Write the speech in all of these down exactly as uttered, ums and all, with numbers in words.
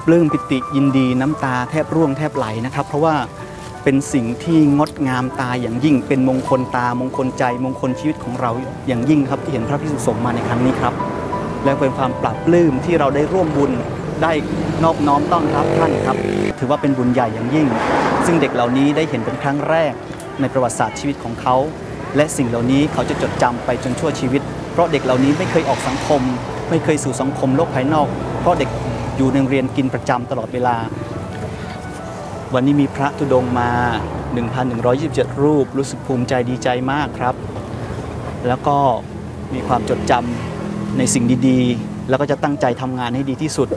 ปลื้มปิติยินดีน้ำตาแทบร่วงแทบไหลนะครับเพราะว่าเป็นสิ่งที่งดงามตาอย่างยิ่งเป็นมงคลตามงคลใจมงคลชีวิตของเราอย่างยิ่งครับที่เห็นพระภิกษุสงฆ์มาในครั้งนี้ครับและเป็นความปลาบปลื้มที่เราได้ร่วมบุญได้นอบน้อมต้อนรับท่านครับถือว่าเป็นบุญใหญ่อย่างยิ่งซึ่งเด็กเหล่านี้ได้เห็นเป็นครั้งแรกในประวัติศาสตร์ชีวิตของเขาและสิ่งเหล่านี้เขาจะจดจำไปจนชั่วชีวิตเพราะเด็กเหล่านี้ไม่เคยออกสังคมไม่เคยสู่สังคมโลกภายนอกเพราะเด็กอยู่ในโรงเรียนกินประจำตลอดเวลาวันนี้มีพระธุดงค์มา หนึ่งพันหนึ่งร้อยยี่สิบเจ็ด รูปรู้สึกภูมิใจดีใจมากครับแล้วก็มีความจดจำในสิ่งดีๆแล้วก็จะตั้งใจทำงานให้ดีที่สุด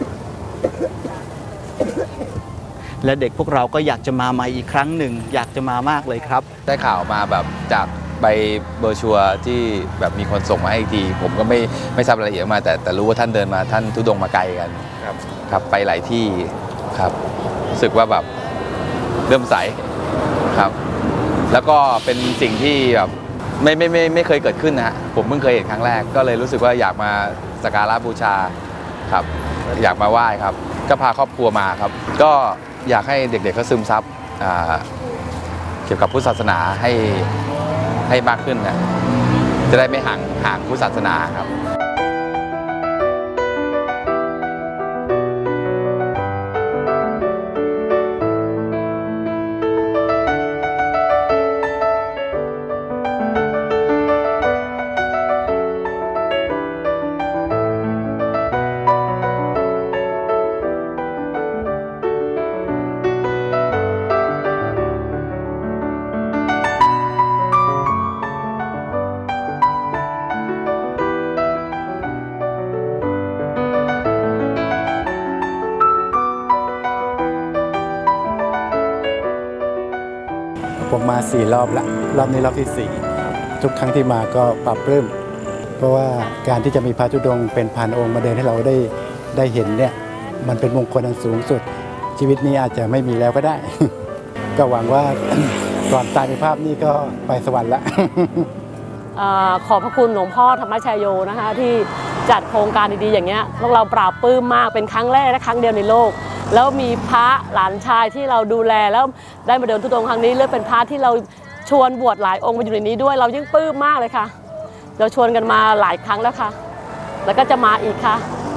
และเด็กพวกเราก็อยากจะมาใหม่อีกครั้งหนึ่งอยากจะมามากเลยครับได้ข่าวมาแบบจากใบเบอร์ชัวที่แบบมีคนส่งมาให้อีกทีผมก็ไม่ไม่ทราบรายละเอียดมาแต่แต่รู้ว่าท่านเดินมาท่านธุดงค์มาไกลกันครับครับไปหลายที่ครับรู้สึกว่าแบบเริ่มใสครับแล้วก็เป็นสิ่งที่แบบไม่ไม่ไม่ไม่เคยเกิดขึ้นนะฮะผมเพิ่งเคยเห็นครั้งแรกก็เลยรู้สึกว่าอยากมาสักการะบูชาครับอยากมาไหว้ครับก็พาครอบครัวมาครับก็อยากให้เด็กๆเขาซึมซับเกี่ยวกับพุทธศาสนาให้ให้มากขึ้นนะจะได้ไม่ห่างห่างพุทธศาสนาครับผมมาสี่รอบละรอบนี้รอบที่สี่ทุกครั้งที่มาก็ปรับปลื้มเพราะว่าการที่จะมีพระธุดงค์เป็นพันองค์มาเดินให้เราได้ได้เห็นเนี่ยมันเป็นมงคลอันสูงสุดชีวิตนี้อาจจะไม่มีแล้วก็ได้ ก็หวังว่า ก่อนตายในภาพนี้ก็ไปสวรรค์ละขอบพระคุณหลวงพ่อธรรมชโยนะคะที่จัดโครงการดีๆอย่างเงี้ยพวกเราปราบปลื้มมากเป็นครั้งแรกและครั้งเดียวในโลกแล้วมีพระหลานชายที่เราดูแลแล้วได้มาเดินธุดงค์ครั้งนี้เลือกเป็นพระที่เราชวนบวชหลายองค์มาอยู่ในนี้ด้วยเรายิ่งปลื้มมากเลยค่ะเราชวนกันมาหลายครั้งแล้วค่ะแล้วก็จะมาอีกค่ะ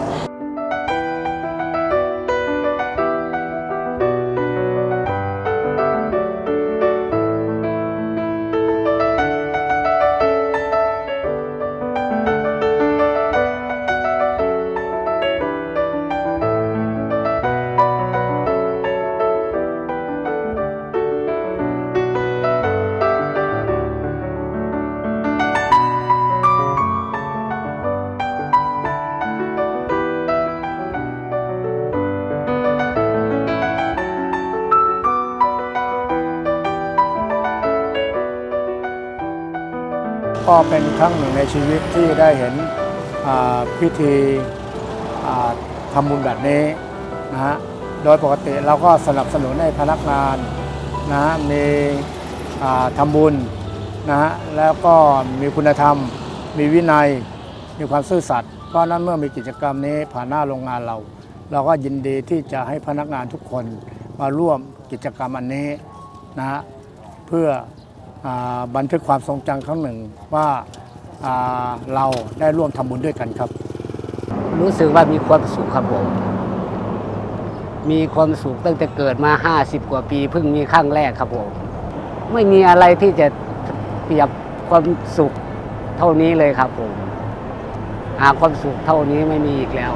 ก็เป็นครั้งหนึ่งในชีวิตที่ได้เห็นพิธีทำบุญแบบนี้นะฮะโดยปกติเราก็สนับสนุนให้พนักงานนะฮะมีทำบุญนะฮะแล้วก็มีคุณธรรมมีวินัยมีความซื่อสัตย์เพราะนั้นเมื่อมีกิจกรรมนี้ผ่านหน้าโรงงานเราเราก็ยินดีที่จะให้พนักงานทุกคนมาร่วมกิจกรรมอันนี้นะฮะเพื่อบันทึกความทรงจำครั้งหนึ่งว่าเราได้ร่วมทำบุญด้วยกันครับรู้สึกว่ามีความสุขครับผมมีความสุขตั้งแต่เกิดมาห้าสิบกว่าปีเพิ่งมีครั้งแรกครับผมไม่มีอะไรที่จะเปรียบความสุขเท่านี้เลยครับผมหาความสุขเท่านี้ไม่มีอีกแล้ว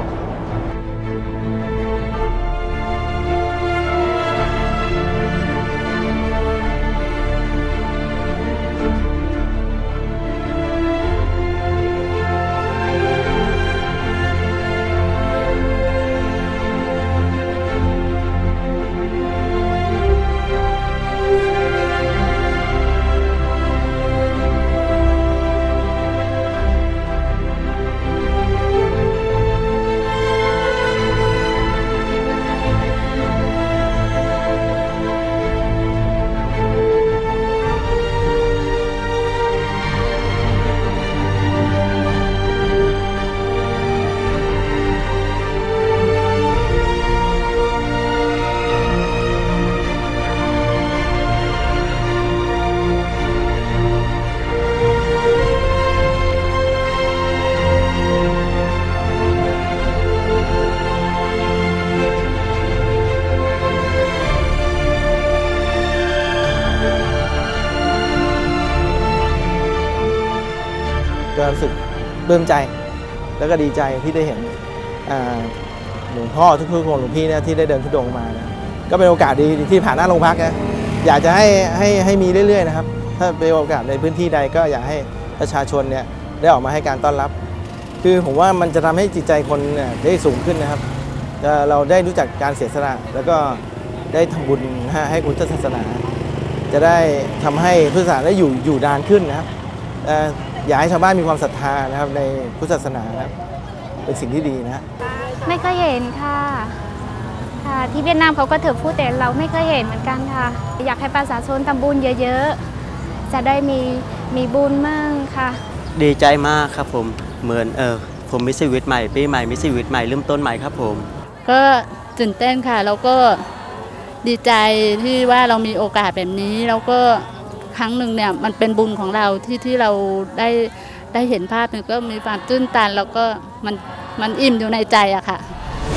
ก็รู้สึกปลื้มใจแล้วก็ดีใจที่ได้เห็นหลวงพ่อทุกๆคนหลวงพี่เนี่ยที่ได้เดินธุดงค์มานะก็เป็นโอกาสดีที่ผ่านหน้าโรงพักนะอยากจะให้ให้ให้มีเรื่อยๆนะครับถ้าเป็นโอกาสในพื้นที่ใดก็อยากให้ประชาชนเนี่ยได้ออกมาให้การต้อนรับคือผมว่ามันจะทำให้จิตใจคนเนี่ยได้สูงขึ้นนะครับเราได้รู้จักการเสียสละแล้วก็ได้ทำบุญให้พุทธศาสนาจะได้ทำให้พุทธศาสนาได้อยู่อยู่นานขึ้นนะครับอยากให้ชาวบ้านมีความศรัทธานะครับในพุทธศาสนานะครับเป็นสิ่งที่ดีนะไม่เคยเห็นค่ะค่ะที่เวียดนามเขาก็ถือพูดแต่เราไม่เคยเห็นเหมือนกันค่ะอยากให้ประชาชนทำบุญเยอะๆจะได้มีมีบุญมั่งค่ะดีใจมากครับผมเหมือนเออผมมีชีวิตใหม่ปีใหม่มีชีวิตใหม่เริ่มต้นใหม่ครับผมก็ตื่นเต้นค่ะแล้วก็ดีใจที่ว่าเรามีโอกาสแบบนี้แล้วก็ครั้งหนึ่งเนี่ยมันเป็นบุญของเราที่ที่เราได้ได้เห็นภาพมันก็มีความตื้นตันแล้วก็มันมันอิ่มอยู่ในใจอะค่ะ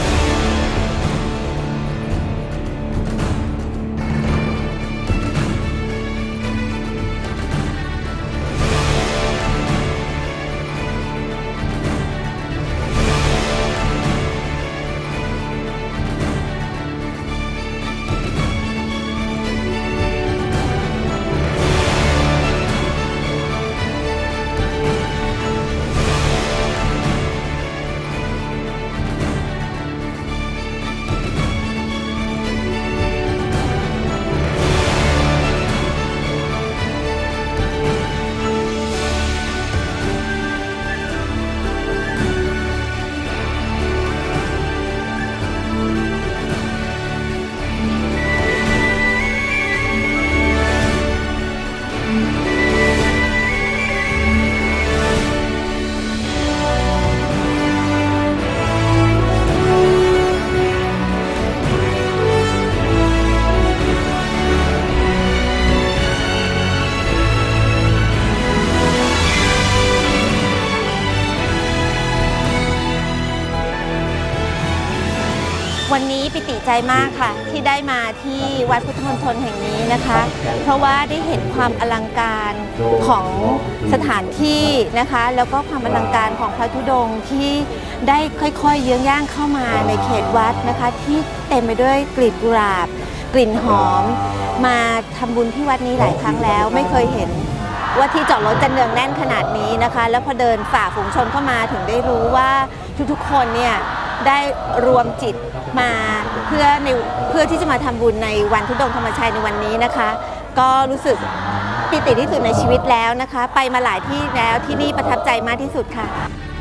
วันนี้ปิติใจมากค่ะที่ได้มาที่วัดพุทธมณฑลแห่งนี้นะคะเพราะว่าได้เห็นความอลังการของสถานที่นะคะแล้วก็ความอลังการของพระธุดงค์ที่ได้ค่อยๆเยื้องย่างเข้ามาในเขตวัดนะคะที่เต็มไปด้วยกลีบกุหลาบกลิ่นหอมมาทำบุญที่วัดนี้หลายครั้งแล้วไม่เคยเห็นว่าที่จอดรถจะเนืองแน่นขนาดนี้นะคะแล้วพอเดินฝ่าฝูงชนเข้ามาถึงได้รู้ว่าทุกๆคนเนี่ยได้รวมจิตมาเพื่อในเพื่อที่จะมาทำบุญในวันธุดงค์ธรรมชัยในวันนี้นะคะก็รู้สึกปิติที่สุดในชีวิตแล้วนะคะไปมาหลายที่แล้วที่นี่ประทับใจมากที่สุดค่ะ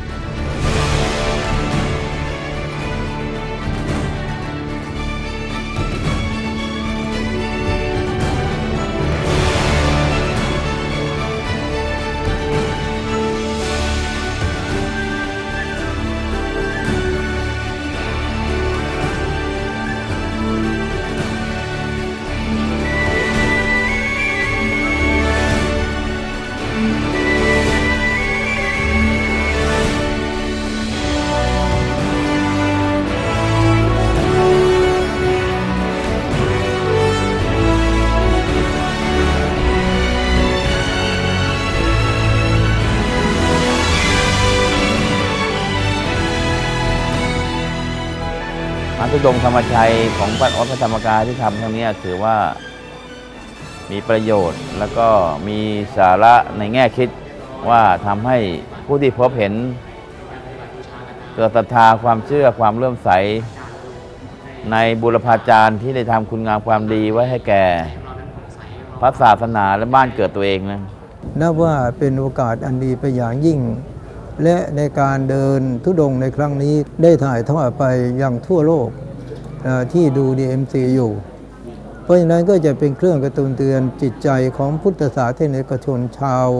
พระธุดงค์ธรรมชัยของวัดพระธรรมกายที่ทำครั้งนี้ถือว่ามีประโยชน์แล้วก็มีสาระในแง่คิดว่าทำให้ผู้ที่พบเห็นเกิดศรัทธาความเชื่อความเลื่อมใสในบุรพาจารย์ที่ได้ทำคุณงามความดีไว้ให้แก่พระศาสนาและบ้านเกิดตัวเองนะนับว่าเป็นโอกาสอันดีไปอย่างยิ่งและในการเดินธุดงค์ในครั้งนี้ได้ถ่ายทอดไปยังทั่วโลกที่ดู ดี เอ็ม ซี อยู่เพราะฉะนั้นก็จะเป็นเครื่องกระตุ้นเตือนจิตใจของพุทธศาสนิกชนชาว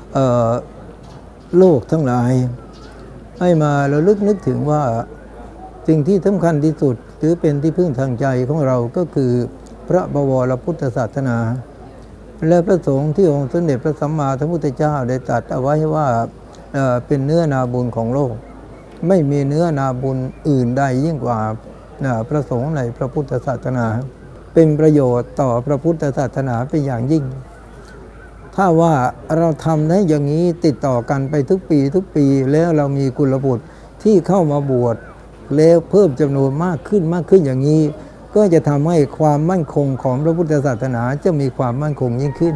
โลกทั้งหลายให้มาระลึกนึกถึงว่าสิ่งที่สำคัญที่สุดหรือเป็นที่พึ่งทางใจของเราก็คือพระบวรพุทธศาสนาและพระสงฆ์ที่องค์สมเด็จพระสัมมาสัมพุทธเจ้าได้ตรัสเอาไว้ว่าเป็นเนื้อนาบุญของโลกไม่มีเนื้อนาบุญอื่นใดยิ่งกว่าพระสงฆ์ในพระพุทธศาสนาเป็นประโยชน์ต่อพระพุทธศาสนาเป็นอย่างยิ่งถ้าว่าเราทำได้อย่างนี้ติดต่อกันไปทุกปีทุกปีแล้วเรามีกุลบุตรที่เข้ามาบวชแล้วเพิ่มจำนวนมากขึ้นมากขึ้นอย่างนี้ก็จะทำให้ความมั่นคงของพระพุทธศาสนาจะมีความมั่นคงยิ่งขึ้น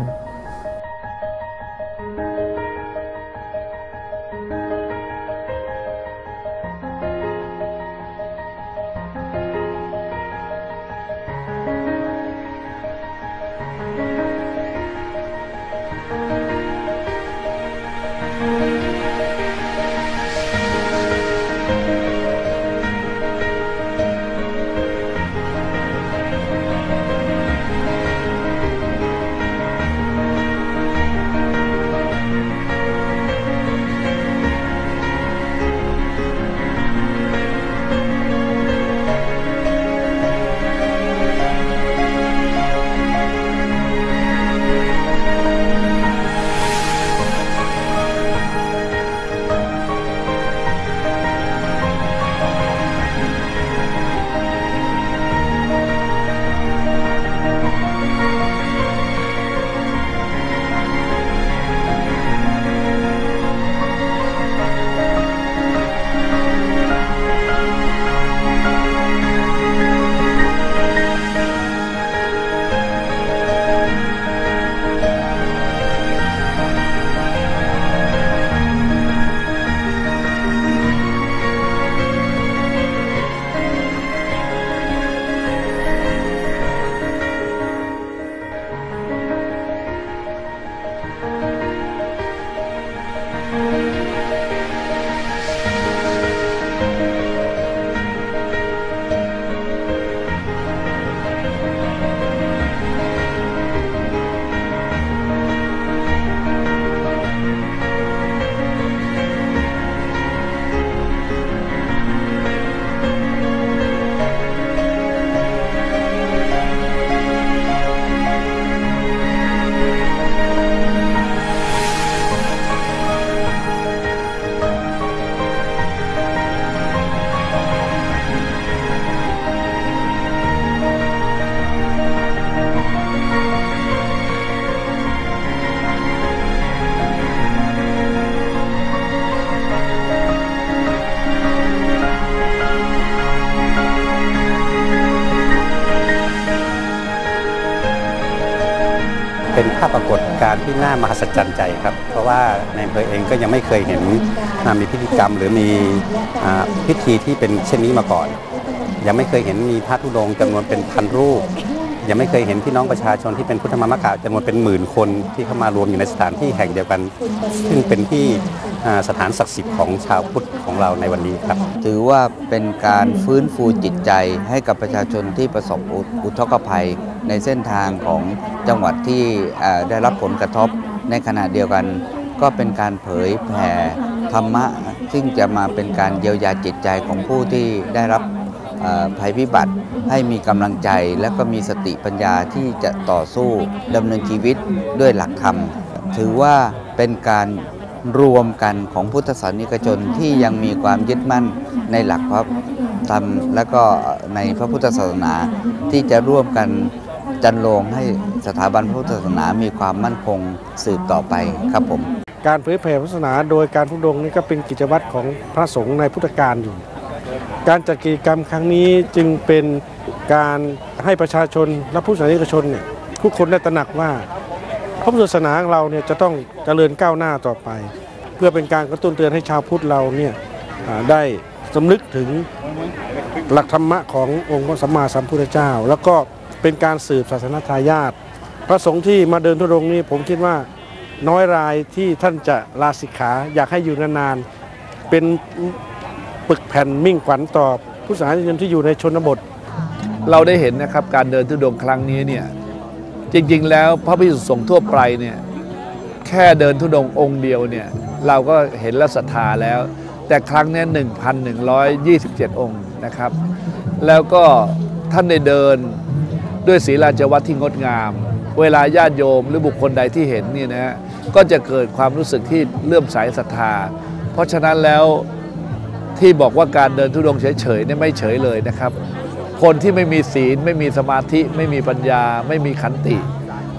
เป็นภาพปรากฏการณ์ที่น่ามหัศจรรย์ใจครับเพราะว่าในอำเภอเองก็ยังไม่เคยเห็นมีพิธีกรรมหรือมีพิธีที่เป็นเช่นนี้มาก่อนยังไม่เคยเห็นมีพระธุดงค์จำนวนเป็นพันรูปยังไม่เคยเห็นพี่น้องประชาชนที่เป็นพุทธมามกะจำนวนเป็นหมื่นคนที่เข้ามารวมอยู่ในสถานที่แห่งเดียวกันซึ่งเป็นที่สถานศักดิ์สิทธิ์ของชาวพุทธของเราในวันนี้ครับถือว่าเป็นการฟื้นฟูจิตใจให้กับประชาชนที่ประสบอุทกภัยในเส้นทางของจังหวัดที่ได้รับผลกระทบในขณะเดียวกันก็เป็นการเผยแผ่ธรรมะซึ่งจะมาเป็นการเยียวยาจิตใจของผู้ที่ได้รับภัยพิบัติให้มีกำลังใจและก็มีสติปัญญาที่จะต่อสู้ดำเนินชีวิตด้วยหลักธรรมถือว่าเป็นการรวมกันของพุทธศาสนิกชนที่ยังมีความยึดมั่นในหลักพระธรรมและก็ในพระพุทธศาสนาที่จะร่วมกันจันโลงให้สถาบันพุทธศาสนามีความมั่นคงสืบต่อไปครับผมการเผยแผ่ศาสนาโดยการธุดงค์นี่ก็เป็นกิจวัตรของพระสงฆ์ในพุทธกาลอยู่การจัดกิจกรรมครั้งนี้จึงเป็นการให้ประชาชนและผู้ศาสนิกชนเนี่ยทุกคนได้ตระหนักว่าพระพุทธศาสนาของเราเนี่ยจะต้องเจริญก้าวหน้าต่อไปเพื่อเป็นการกระตุ้นเตือนให้ชาวพุทธเราเนี่ยได้สำนึกถึงหลักธรรมะขององค์พระสัมมาสัมพุทธเจ้าแล้วก็เป็นการสืบศาสนทายาทพระสงฆ์ที่มาเดินธุดงค์นี้ผมคิดว่าน้อยรายที่ท่านจะลาสิกขาอยากให้อยู่นานๆเป็นปึกแผ่นมิ่งขวัญต่อผู้สาธารณชนที่อยู่ในชนบทเราได้เห็นนะครับการเดินธุดงค์ครั้งนี้เนี่ยจริงๆแล้วพระภิกษุสงฆ์ทั่วไปเนี่ยแค่เดินธุดงค์องค์เดียวเนี่ยเราก็เห็นและศรัทธาแล้วแต่ครั้งนี้ หนึ่งพันหนึ่งร้อยยี่สิบเจ็ด องค์นะครับแล้วก็ท่านได้เดินด้วยศีลาจวัตรที่งดงามเวลาญาติโยมหรือบุคคลใดที่เห็นนี่นะฮะก็จะเกิดความรู้สึกที่เลื่อมใสศรัทธาเพราะฉะนั้นแล้วที่บอกว่าการเดินธุดงค์เฉยๆเนี่ยไม่เฉยเลยนะครับคนที่ไม่มีศีลไม่มีสมาธิไม่มีปัญญาไม่มีขันติ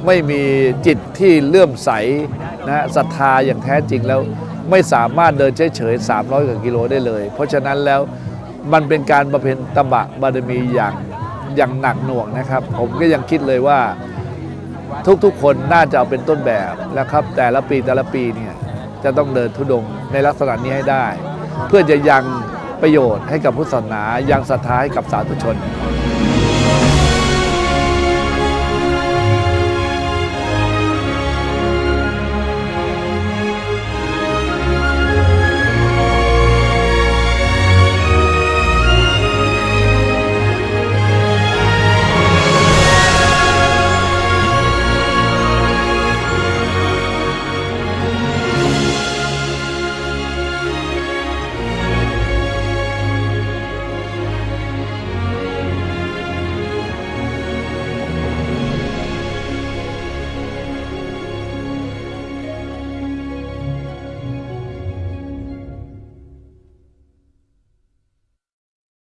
ไม่มีจิตที่เลื่อมใสนะศรัทธาอย่างแท้จริงแล้วไม่สามารถเดินเฉยๆสามร้อยกว่ากิโลได้เลยเพราะฉะนั้นแล้วมันเป็นการบำเพ็ญตบะบารมีอย่างอย่างหนักหน่วงนะครับผมก็ยังคิดเลยว่าทุกๆคนน่าจะเอาเป็นต้นแบบแล้วครับแต่ละปีแต่ละปีเนี่ยจะต้องเดินธุดงค์ในลักษณะนี้ให้ได้เพื่อจะยังประโยชน์ให้กับพุทธศาสนายังศรัทธาให้กับสาธุชน